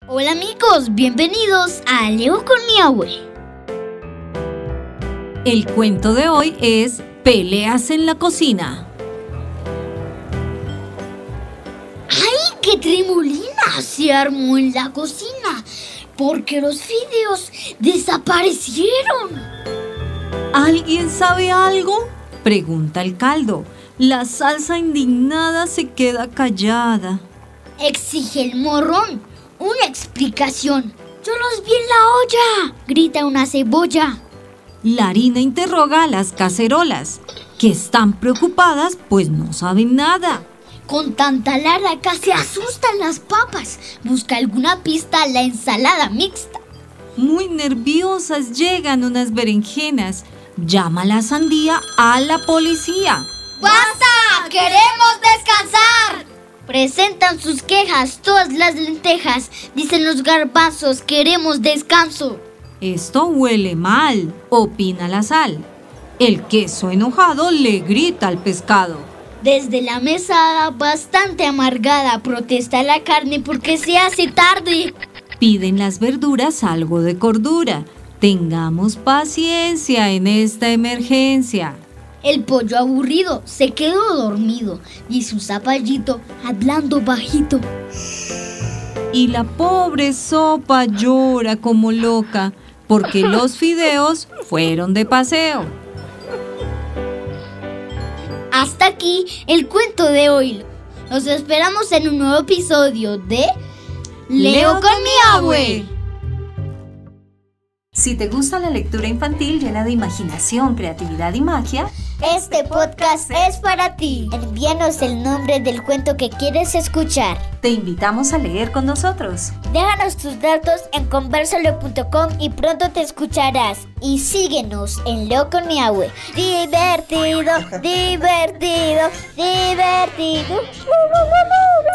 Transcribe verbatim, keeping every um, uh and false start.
Hola amigos, bienvenidos a Leo con mi abue. El cuento de hoy es Peleas en la cocina. ¡Ay, qué tremolina se armó en la cocina! Porque los fideos desaparecieron. ¿Alguien sabe algo?, pregunta el caldo. La salsa indignada se queda callada. Exige el morrón una explicación. ¡Yo los vi en la olla!, grita una cebolla. La harina interroga a las cacerolas, que están preocupadas pues no saben nada. Con tanta laraca se asustan las papas. Busca alguna pista a la ensalada mixta. Muy nerviosas llegan unas berenjenas. Llama la sandía a la policía. ¡Basta! ¡Queremos descansar! Presentan sus quejas todas las lentejas. Dicen los garbanzos, queremos descanso. Esto huele mal, opina la sal. El queso enojado le grita al pescado. Desde la mesada, bastante amargada, protesta la carne porque se hace tarde. Piden las verduras algo de cordura. Tengamos paciencia en esta emergencia. El pollo aburrido se quedó dormido y su zapallito hablando bajito. Y la pobre sopa llora como loca porque los fideos fueron de paseo. Hasta aquí el cuento de hoy. Los esperamos en un nuevo episodio de Leo con mi abue. Si te gusta la lectura infantil llena de imaginación, creatividad y magia, este podcast es para ti. Envíanos el nombre del cuento que quieres escuchar. te invitamos a leer con nosotros. Déjanos tus datos en conversalo punto com y pronto te escucharás. Y síguenos en Leo con mi abue. Divertido, divertido, divertido.